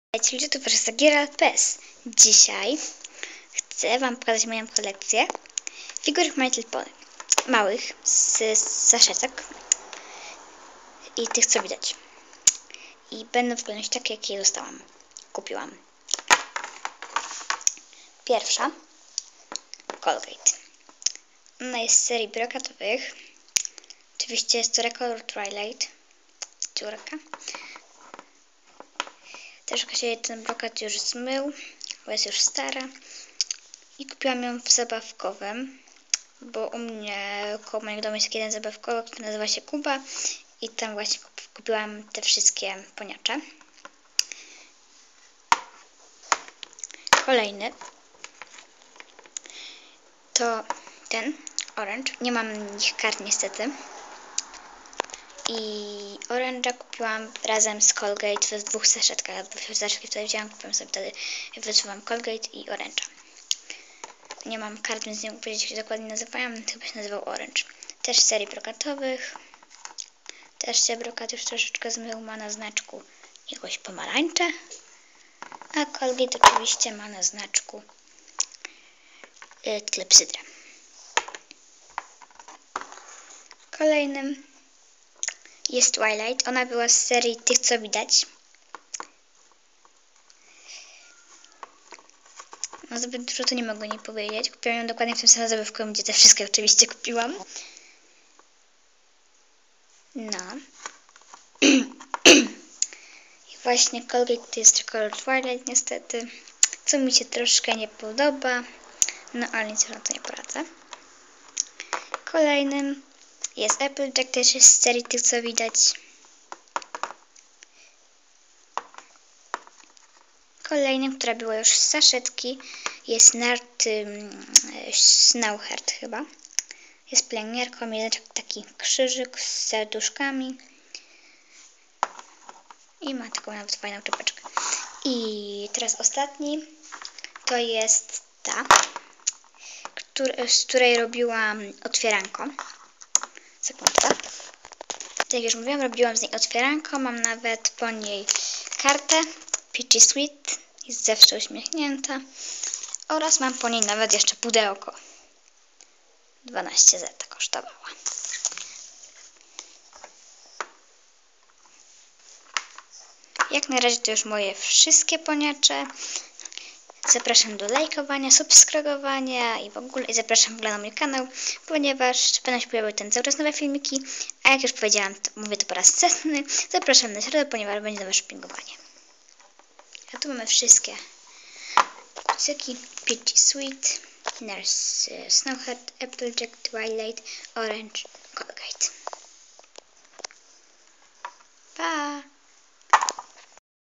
Cześć ludzie, to jest Geralt.pl. Dzisiaj chcę wam pokazać moją kolekcję figurek My Little Pony. Małych, z saszetek i tych, co widać. I będą wyglądać takie, jakie je kupiłam. Pierwsza, Colgate. Ona jest z serii brokatowych. Oczywiście jest to Recolor Twilight. Dziurka. Troszkę się ten brokat już zmył, bo jest już stara. I kupiłam ją w zabawkowym, bo u mnie koło mojego domu jest jeden zabawkowy, który nazywa się Kuba. I tam właśnie kupiłam te wszystkie poniacze. Kolejny to ten Orange. Nie mam ich kart niestety. I Orange'a kupiłam razem z Colgate w dwóch saszetkach. Dwie saszetki wtedy wzięłam, kupiłam sobie wtedy, wyczuwam Colgate i Orange'a. Nie mam kart, więc nie mogę powiedzieć, jak się dokładnie nazywają. Chyba się nazywał Orange. Też z serii brokatowych. Też się brokat już troszeczkę zmył, ma na znaczku jakoś pomarańcze. A Colgate oczywiście ma na znaczku klepsydrę. Kolejnym jest Twilight. Ona była z serii tych, co widać. No zbyt dużo to nie mogę nie powiedzieć. Kupiłam ją dokładnie w tym samym zabawkowym, gdzie te wszystkie oczywiście kupiłam. No. I właśnie Colgate to jest Recolor Twilight niestety. Co mi się troszkę nie podoba. No ale nic na to nie poradzę. Kolejnym jest Applejack, też jest z serii tych, co widać. Kolejnym, która była już z saszetki, jest Nart Snowheart chyba. Jest pielęgniarką, jest taki krzyżyk z serduszkami. I ma taką nawet fajną czapeczkę. I teraz ostatni, to jest ta, z której robiłam otwieranko. Sekundka. Tak jak już mówiłam, robiłam z niej otwieranko. Mam nawet po niej kartę Peachy Sweet. Jest zawsze uśmiechnięta. Oraz mam po niej nawet jeszcze pudełko. 12 zł kosztowała. Jak na razie to już moje wszystkie poniacze. Zapraszam do lajkowania, subskrybowania i w ogóle zapraszam w ogóle na mój kanał, ponieważ będą się pojawiały cały czas nowe filmiki, a jak już powiedziałam, mówię to po raz setny, zapraszam na środę, ponieważ będzie nowe shoppingowanie. A tu mamy wszystkie kucyki: Peachy Sweet, Nurse Snowheart, Applejack, Twilight, Orange, Colgate.